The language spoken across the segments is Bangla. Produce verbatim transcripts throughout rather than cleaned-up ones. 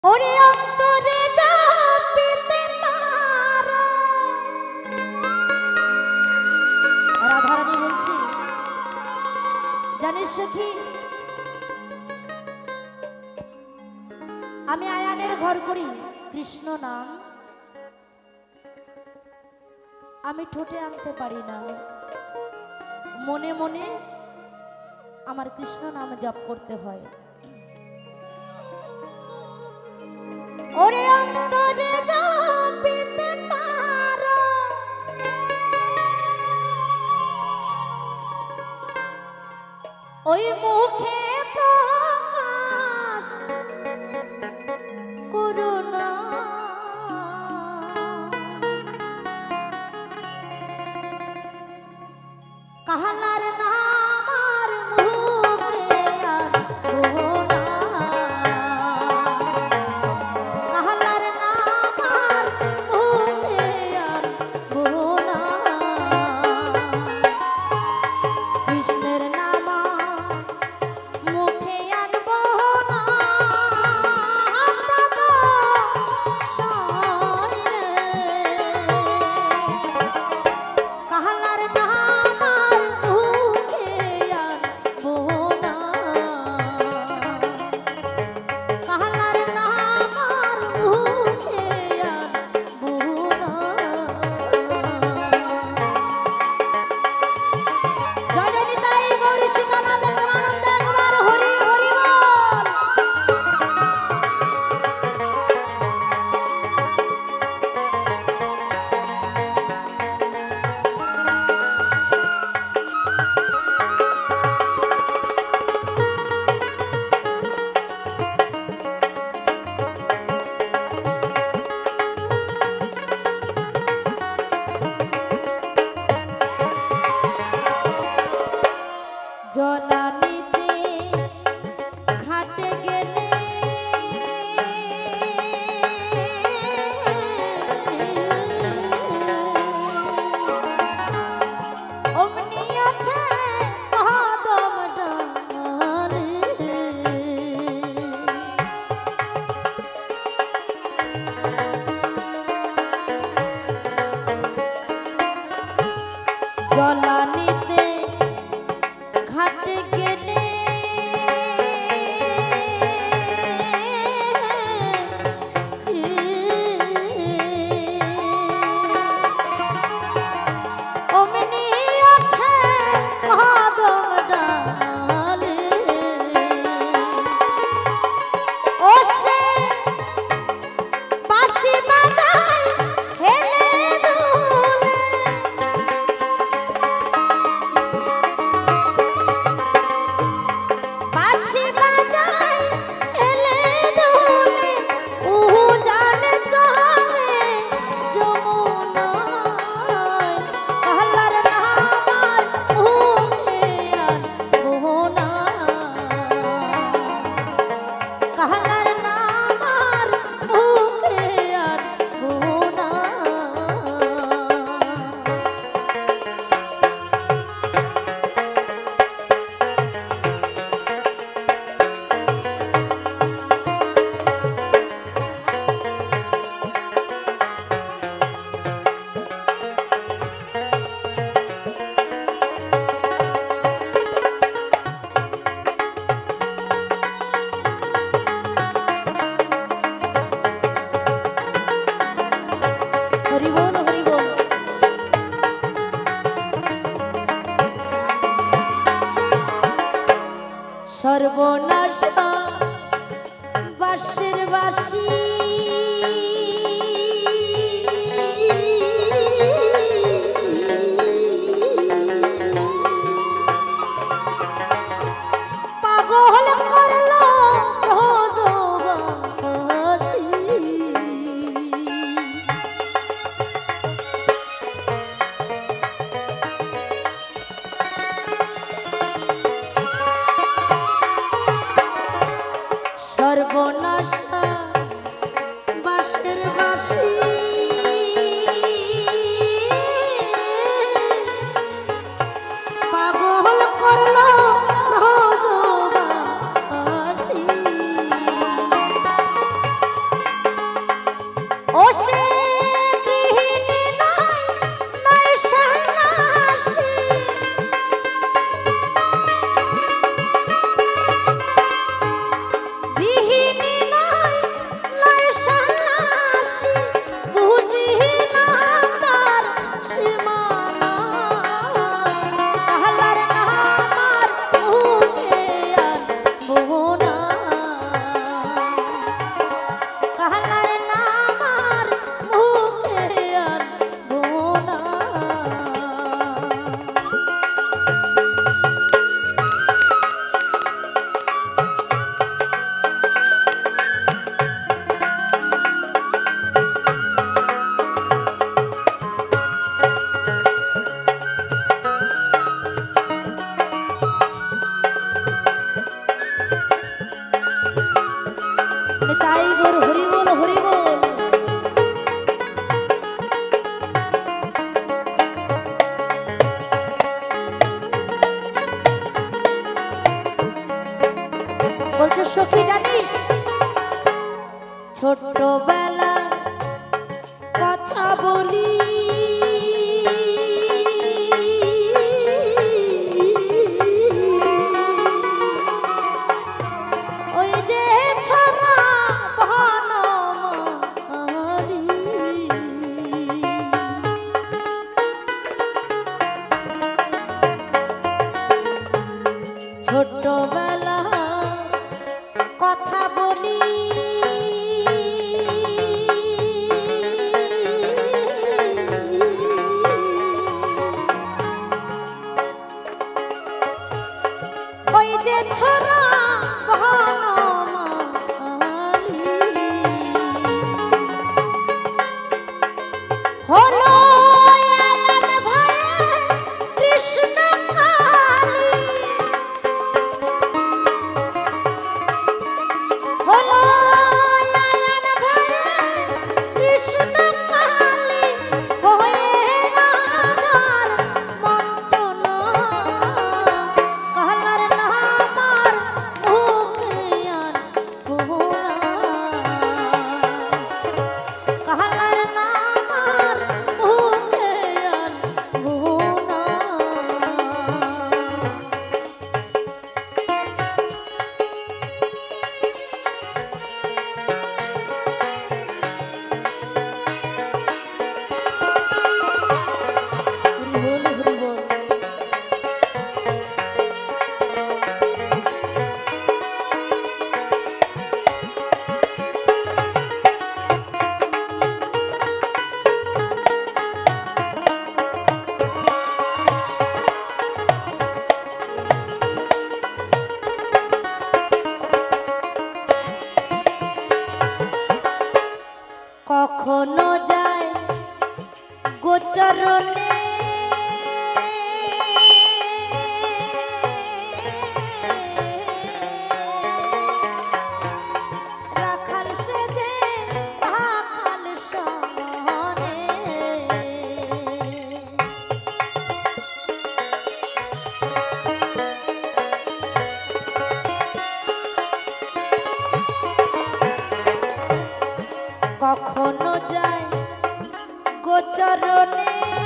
ওরে অন্তরে যাপিতে পারো। রাধারানী বলছি, জানিস সখী, আমি আয়ানের ঘর করি কৃষ্ণ নাম আমি ঠোঁটে আনতে পারি না, মনে মনে আমার কৃষ্ণ নাম জপ করতে হয়। ওরে অন্তরে যাপিতে পারো, ওই মুখে প্রকাশ করো না। কাহালার নাম আর মুখে আনবো না, কাহালার নাম আর মুখে আনবো না। কৃষ্ণের নাম মুখে আনবো না, কাহালার নাম আর মুখে আনবো না, কাহালার নাম আর মুখে আনবো না। জয় জয় নিতাই গৌরী সীতানাথ প্রেমানন্দ একবার হরি হরি বল। জলানিতে ঘাটে গেলে অমনি ওঠে কদম ডালে, জলানিতে ঘাটে গেলে অমনি ওঠে কদম ডালে, ও সে বাঁশি বাজায় হেলে দুলে, বাঁশি বাজায় হেলে দুলে, উহু জানে চলে যমুনায়। কাহালার নাম আর মুখে আনবো না, কাহালার নাম আর মুখে আনবো না। হরি বল হরি বল। সর্বনাশ বাঁশের বাঁশি পাগল করলো ব্রজবাসী, সর্বনাশ ছোট্টবেলার কথা বলি ওই যে ছড়া বনমালী ছোট্টবেলার কথা বলি ওই যে ছোড়া বনমালী হলো আয়ান ভাইয়ের কৃষ্ণ কালী হলো আয়ান ভাইয়ের কৃষ্ণ কালী হয়ে রাধার মন্তনা কালার নামার মুখিয়ান ভোলা কালার নামার মুখিয়ান ভোলা কখনো যায় গোচরণে রাখাল সেজে রাখাল সনে কখনো যায় গোচরণে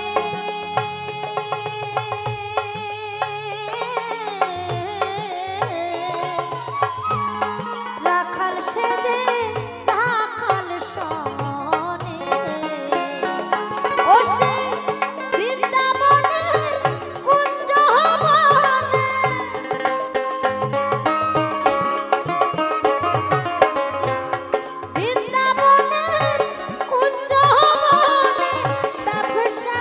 রাখাল সেজে রাখাল সনে ও সে বৃন্দাবনের কুঞ্জ বনে বৃন্দাবনের কুঞ্জ বনে ব্যবসা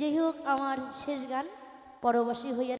যাই হোক, আমার শেষ গান পরবাসী হইয়া